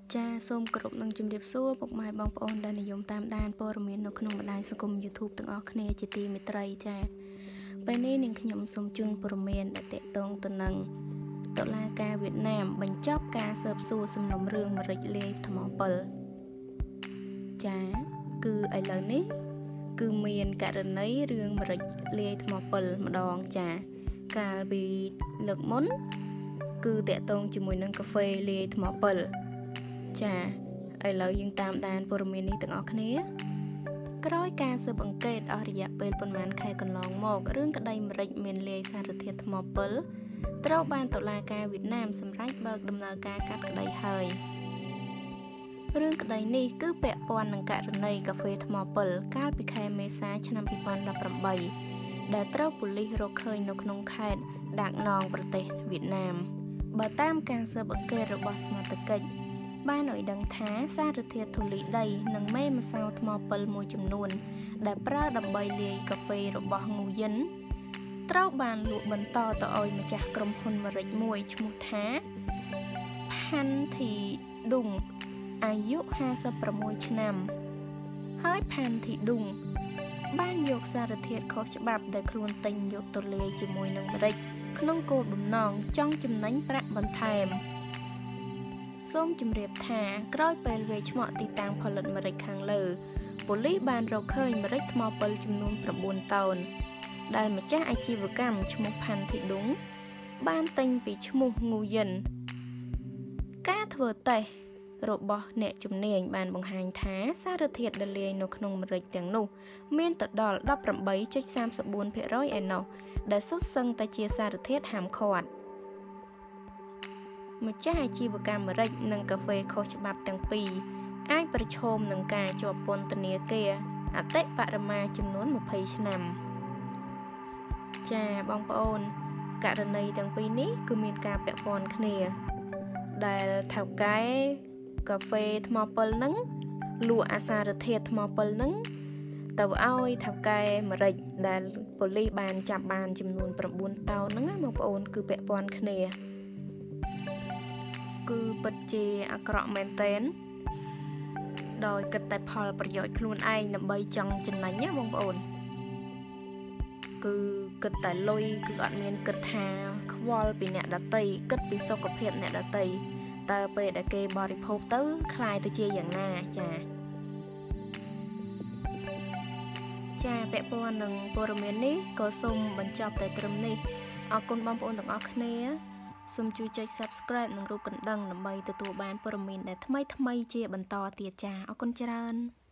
ចាសូមគោរពនឹងជំរាបសួរពុកម៉ែបងប្អូនដែលនិយមតាមដានព័ត៌មាននៅក្នុងបណ្ដាញសង្គម YouTube ទាំងអស់គ្នាជាទីមេត្រីចាពេលនេះនាងខ្ញុំសូមជូនព័ត៌មានដែលទាក់ទងទៅនឹងតុលាការវៀតណាមបញ្ចប់ការស៊ើបសួរសំណុំរឿងម្រេចលាយថ្ម7ចាគឺឥឡូវនេះគឺមានករណីរឿងម្រេចលាយថ្ម7ម្ដងចាកាលពីលើកមុនគឺតាក់ទងជាមួយនឹងកាហ្វេលាយថ្ម7ចាឥឡូវយើងតាមដានព័ត៌មាននេះទាំងអស់គ្នាក្រោយការស៊ើបអង្កេតអស់រយៈពេលប្រមាណខែកន្លងមករឿងក្តីម្រេចមានលាយសារធាតុថ្ម7ត្រូវបានតុលាការវៀតណាមសម្រេចបើកដំណើរការកាត់ក្តីហើយរឿងក្តីនេះគឺពាក់ព័ន្ធនឹងករណីកាហ្វេថ្ម7កាលពីខែមេសាឆ្នាំ2018ដែលត្រូវប៉ូលីសរកឃើញនៅក្នុងខេត្តដាកណងប្រទេសវៀតណាមបើតាមការស៊ើបអង្កេតរបស់សមត្ថកិច្ចបានឲ្យដឹងថាសារធាតុធូលីដីនិងមេម្សៅថ្ម7មួយចំនួនដែលប្រើដើម្បីលាយកាហ្វេរបស់ងូយិនត្រូវបានលក់បន្តទៅឲ្យម្ចាស់ក្រុមហ៊ុនម្រេចមួយឈ្មោះថាផាន់ធីឌុងអាយុ56ឆ្នាំហើយផាន់ធីឌុងបានយកសារធាតុខុសច្បាប់ដែលខ្លួនទិញយកទៅលាយជាមួយនឹងម្រេចក្នុងគោលបំណងចង់ចំណេញប្រាក់បន្ថែមសូមជម្រាបថាក្រោយពេលវាយឆ្មក់ទីតាំងផលិតម្រេចខាងលើប៉ូលីសបានរកឃើញម្រេចថ្ម7ចំនួន9តោនដែលម្ចាស់អាជីវកម្មឈ្មោះផាន់ធីឌុងបានទិញពីឈ្មោះងូយិនការធ្វើតេស្តរបស់អ្នកជំនាញបានបង្ហាញថាសារធាតុដែលលាយនៅក្នុងម្រេចទាំងនោះមានទៅដល់ 18.34% ឯណោះដែលសុទ្ធសឹងតែជាសារធាតុហាមឃាត់ម្ចាស់អាជីវកម្មម្រេចនិងកាហ្វេខុសច្បាប់ទាំងពីរអាចប្រឈមនឹងការជាប់ពន្ធនាគារអតិបរមាចំនួន20ឆ្នាំចាបងប្អូនករណីទាំងពីរនេះគឺមានការពាក់ព័ន្ធគ្នាដែលថៅកែកាហ្វេថ្ម7ហ្នឹងលក់អាសារធាតុថ្ម7ហ្នឹងទៅឲ្យថៅកែម្រេចដែលប៉ូលីសបានចាប់បានចំនួន9តោនហ្នឹងណាបងប្អូនគឺពាក់ព័ន្ធគ្នាគឺពិតជាអាក្រក់មែនទែនដោយគិតតែផលប្រយោជន៍ខ្លួនឯងដើម្បីចង់ចំណេញណាបងប្អូនគឺគិតតែលុយគឺអត់មានគិតថាខ្វល់ពីអ្នកដតីគិតពីសុខភាពអ្នកដតីតើពេលដែលគេបរិភោគទៅคล้ายទៅជាយ៉ាងណាចាពាក់ព័ន្ធនឹងព័ត៌មាននេះក៏សូមបញ្ចប់តែត្រឹមនេះអរគុណបងប្អូនទាំងអស់គ្នាសូមជួយចុច Subscribe និងរូបកណ្ដឹងដើម្បីទទួលបានព័ត៌មានដែលថ្មីៗជាបន្តទៀតចាអរគុណច្រើន